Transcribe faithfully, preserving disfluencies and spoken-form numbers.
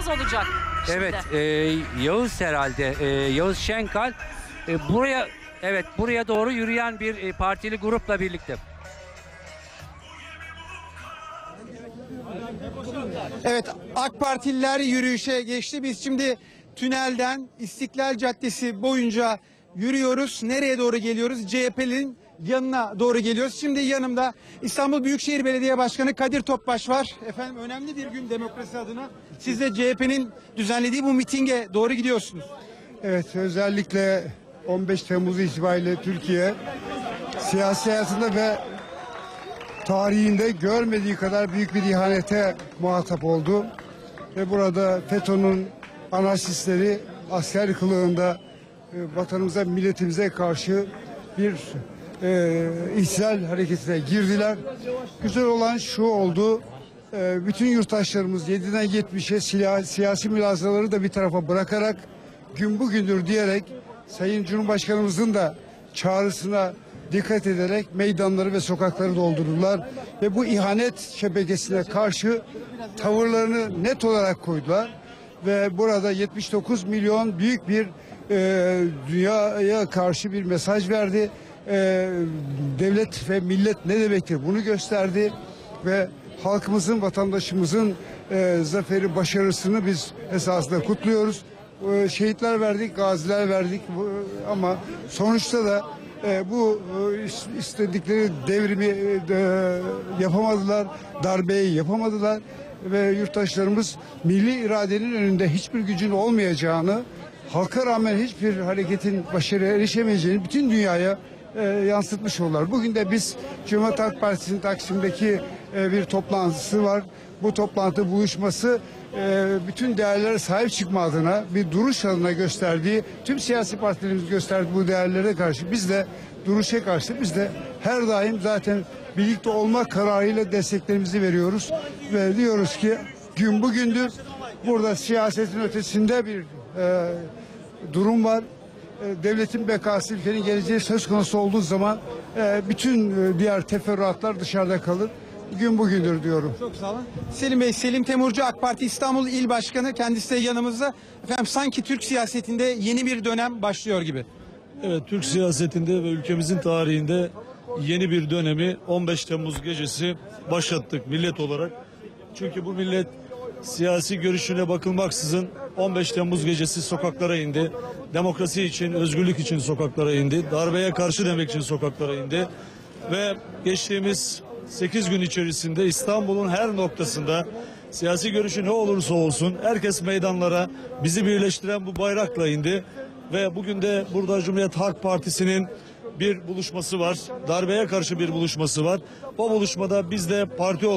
adayımız olacak şimdi. Evet, e, Yağız herhalde, e, Yağız Şenkal e, buraya, evet buraya doğru yürüyen bir e, partili grupla birlikte. Evet, AK Partililer yürüyüşe geçti. Biz şimdi tünelden İstiklal Caddesi boyunca yürüyoruz. Nereye doğru geliyoruz? C H P'nin yanına doğru geliyoruz. Şimdi yanımda İstanbul Büyükşehir Belediye Başkanı Kadir Topbaş var. Efendim, önemli bir gün demokrasi adına. Siz de C H P'nin düzenlediği bu mitinge doğru gidiyorsunuz. Evet, özellikle on beş Temmuz itibariyle Türkiye siyasi hayatında ve tarihinde görmediği kadar büyük bir ihanete muhatap oldu. Ve burada FETÖ'nün anarşistleri asker kılığında e, vatanımıza, milletimize karşı bir e, ihtilal hareketine girdiler. Güzel olan şu oldu, e, bütün yurttaşlarımız yediden yetmişe silah, siyasi mülazaları da bir tarafa bırakarak gün bugündür diyerek Sayın Cumhurbaşkanımızın da çağrısına dikkat ederek meydanları ve sokakları doldurdular ve bu ihanet şebekesine karşı tavırlarını net olarak koydular ve burada yetmiş dokuz milyon büyük bir e, dünyaya karşı bir mesaj verdi. E, devlet ve millet ne demektir bunu gösterdi ve halkımızın, vatandaşımızın e, zaferi, başarısını biz esasında kutluyoruz. E, şehitler verdik, gaziler verdik e, ama sonuçta da E, bu e, istedikleri devrimi e, yapamadılar, darbeyi yapamadılar ve yurttaşlarımız milli iradenin önünde hiçbir gücün olmayacağını, halka rağmen hiçbir hareketin başarıya erişemeyeceğini bütün dünyaya e, yansıtmış oldular. Bugün de biz Cumhuriyet Halk Partisi'nin Taksim'deki e, bir toplantısı var. Bu toplantı buluşması e, bütün değerlere sahip çıkma adına bir duruş adına gösterdiği, tüm siyasi partilerimiz gösterdiği bu değerlere karşı biz de duruşa karşı biz de her daim zaten birlikte olma kararıyla desteklerimizi veriyoruz ve diyoruz ki gün bugündür burada siyasetin ötesinde bir e, durum var. E, devletin bekası, ülkenin geleceği söz konusu olduğu zaman e, bütün e, diğer teferruatlar dışarıda kalır. Gün bugündür diyorum. Çok sağ olun. Selim Bey, Selim Temurcu AK Parti İstanbul İl Başkanı, kendisi de yanımızda. Efendim, sanki Türk siyasetinde yeni bir dönem başlıyor gibi. Evet, Türk siyasetinde ve ülkemizin tarihinde yeni bir dönemi on beş Temmuz gecesi başlattık millet olarak. Çünkü bu millet siyasi görüşüne bakılmaksızın on beş Temmuz gecesi sokaklara indi. Demokrasi için, özgürlük için sokaklara indi. Darbeye karşı demek için sokaklara indi. Ve geçtiğimiz sekiz gün içerisinde İstanbul'un her noktasında siyasi görüşü ne olursa olsun herkes meydanlara bizi birleştiren bu bayrakla indi. Ve bugün de burada Cumhuriyet Halk Partisi'nin bir buluşması var. Darbeye karşı bir buluşması var. O buluşmada biz de parti